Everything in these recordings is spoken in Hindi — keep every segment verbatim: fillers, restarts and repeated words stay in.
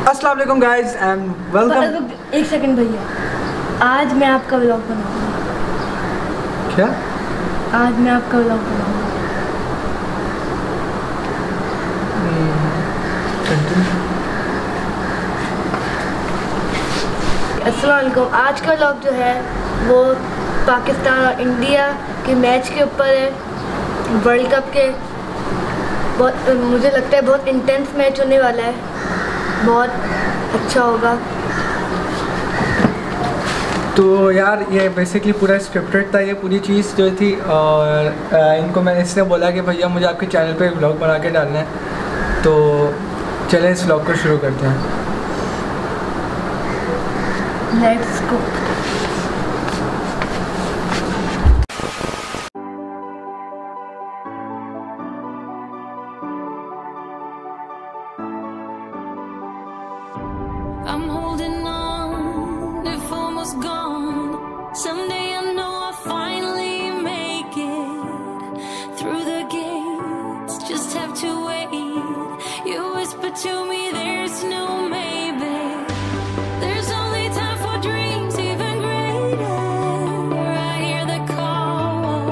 अस्सलाम वालेकुम गाइस एंड वेलकम। एक सेकंड भैया, आज मैं आपका व्लॉग बनाऊंगा। क्या? आज मैं आपका व्लॉग बनाऊंगा। अस्सलाम वालेकुम। आज का व्लॉग जो है वो पाकिस्तान और इंडिया के मैच के ऊपर है, वर्ल्ड कप के। बहुत मुझे लगता है बहुत इंटेंस मैच होने वाला है, बहुत अच्छा होगा। तो यार ये बेसिकली पूरा स्क्रिप्टेड था ये पूरी चीज़ जो थी, और इनको मैंने इसने बोला कि भैया मुझे आपके चैनल पे व्लॉग बना के डालना है, तो चलें इस व्लॉग को शुरू करते हैं। Let's go. I'm holding on, if almost gone. Someday I know I'll finally make it through the gates. Just have to wait. You whisper to me there's no maybe. There's only time for dreams even greater. I hear the call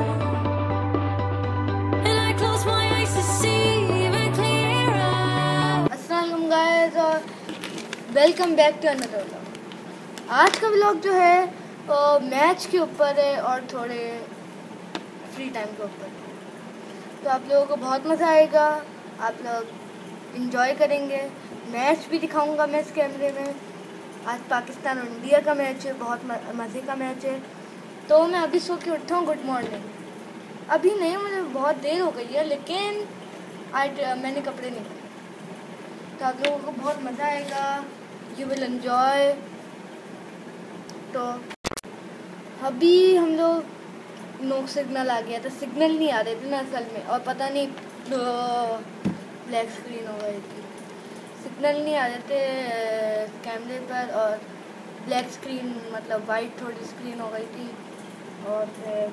and I close my eyes to see even clearer. अस्सलाम वालेकुम गाइस और welcome back to another vlog. आज का व्लॉग जो है वो मैच के ऊपर है और थोड़े फ्री टाइम के ऊपर, तो आप लोगों को बहुत मज़ा आएगा, आप लोग इंजॉय करेंगे। मैच भी दिखाऊंगा मैं इस कैमरे में। आज पाकिस्तान और इंडिया का मैच है, बहुत मज़े का मैच है। तो मैं अभी सो के उठा हूँ, गुड मॉर्निंग। अभी नहीं, मुझे बहुत देर हो गई है, लेकिन आज मैंने कपड़े नहीं पहने, तो आप लोगों को बहुत मज़ा आएगा, यू विल एन्जॉय। तो अभी हम लोग नो सिग्नल आ गया था, सिग्नल नहीं आ रहे थे ना असल में, और पता नहीं ब्लैक स्क्रीन हो गई थी, सिग्नल नहीं आ रहे थे कैमरे पर, और ब्लैक स्क्रीन मतलब वाइट थोड़ी स्क्रीन हो गई थी। और फिर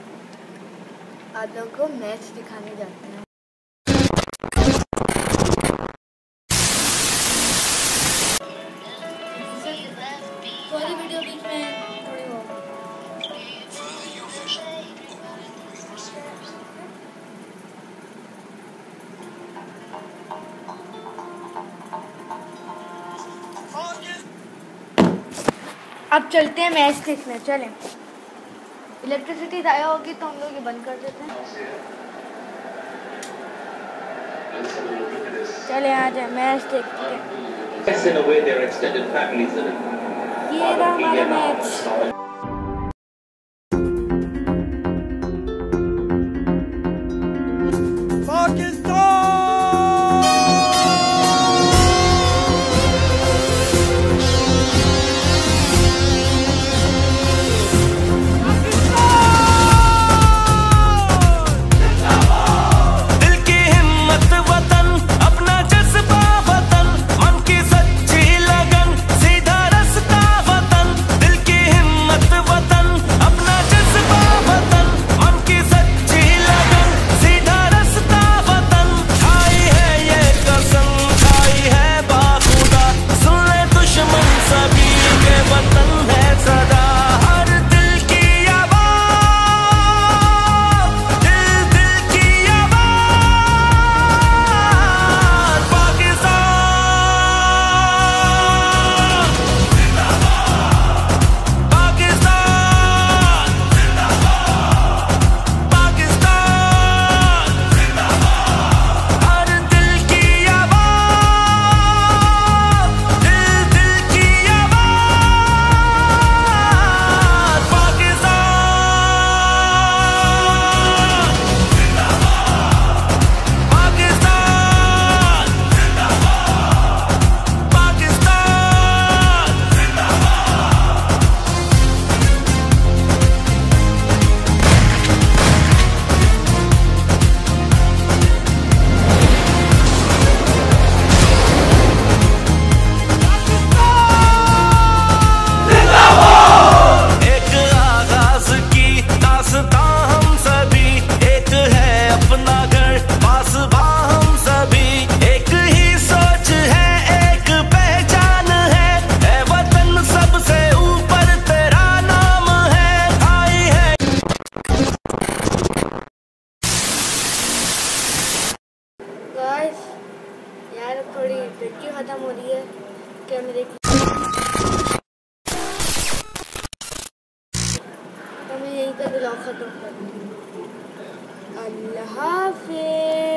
आप लोगों को मैच दिखाने जाते हैं। थोड़ी वीडियो बीच में थोड़ी हो अब चलते हैं मैच देखने। चलें, इलेक्ट्रिसिटी ज़ाया होगी तो हम लोग ये बंद कर देते हैं। चले आ जाए, मैच देखते हैं। ये रहा हमारा मैच। मेरी बैटरी ख़त्म हो रही है। कैमरे की तो मैं यहीं पर ब्लॉग ख़त्म कर दूँ। अल्लाह हाफ़िज़।